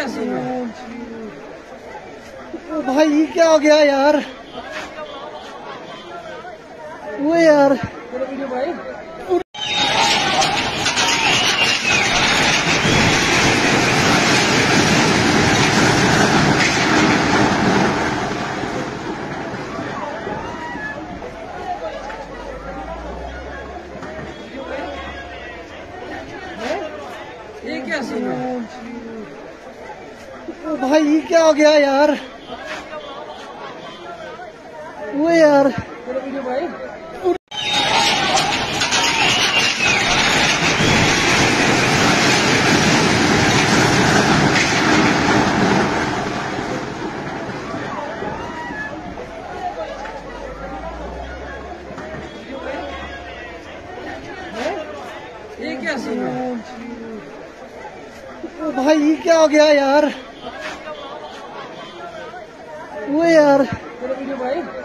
क्या सीन है? ओ भाई ये क्या हो गया यार। वो यार वीडियो भाई ये क्या सीन है? ओ भाई ये क्या हो गया यार। वो यार वीडियो भाई ये क्या सीन है? ओ भाई ये क्या हो गया यार। वो यार वीडियो भाई